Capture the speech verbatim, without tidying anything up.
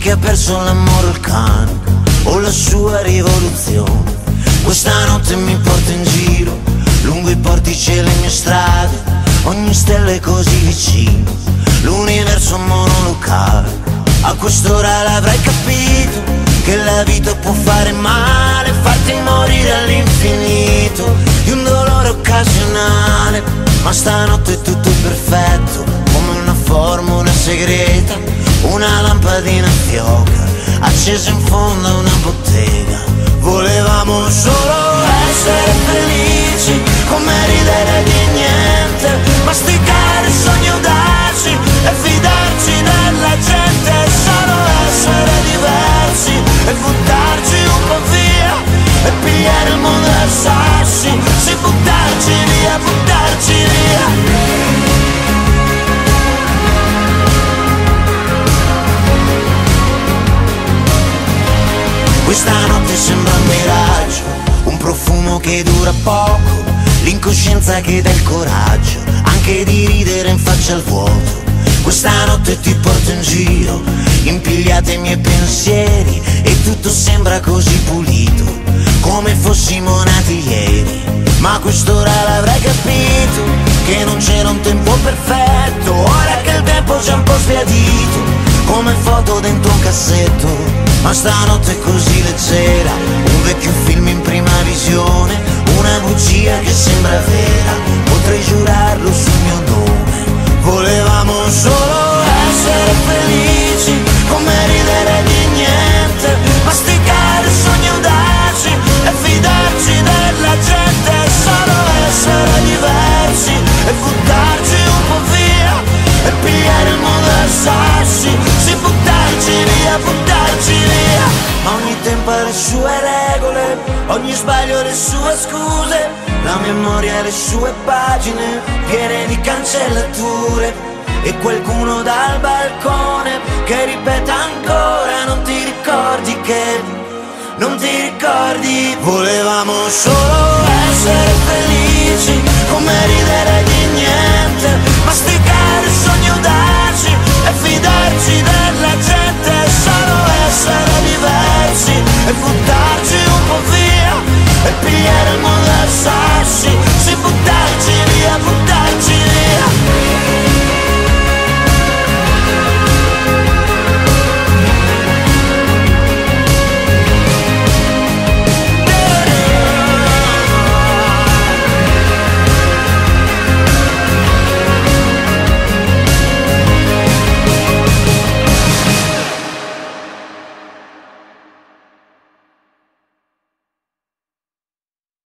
che ha perso l'amore o il cane, o la sua rivoluzione. Questa notte mi porta in giro, lungo i portici e le mie strade, ogni stella è così vicino, l'universo monolocale. A quest'ora l'avrai capito, che la vita può fare male, farti morire all'infinito di un dolore occasionale. Ma stanotte è tutto perfetto, come una formula segreta, una lampadina fioca, accesa in fondo a una bottega. Volevamo solo essere felici, come ridere di niente, masticare sogni audaci e fidarci della gente. Solo essere diversi e buttarci un po' via e pigliare il mondo a sassi, sì, buttarci via, buttarci via. Questa notte sembra un miraggio, un profumo che dura poco, l'incoscienza che dà il coraggio anche di ridere in faccia al vuoto. Questa notte ti porto in giro, impigliate i miei pensieri, e tutto sembra così pulito, come fossimo nati ieri. Ma a quest'ora l'avrai capito, che non c'era un tempo perfetto, ora che il tempo c'è un po' sbiadito, come foto dentro un cassetto. Ma stanotte è così leggera, un vecchio film in prima visione, una bugia che sembra vera, potrei giurarlo sul mio nome. Volevamo solo essere felici, come ridere di niente, masticare sogni audaci e fidarci della gente. Solo essere diversi e buttarci un po' via e pigliare il mondo a sassi, sì, buttarci via, buttarci via. Ogni tempo ha le sue regole, ogni sbaglio ha le sue scuse, la memoria ha le sue pagine piene di cancellature, e qualcuno dal balcone che ripete ancora: non ti ricordi che, non ti ricordi. Volevamo solo essere felici, come ridere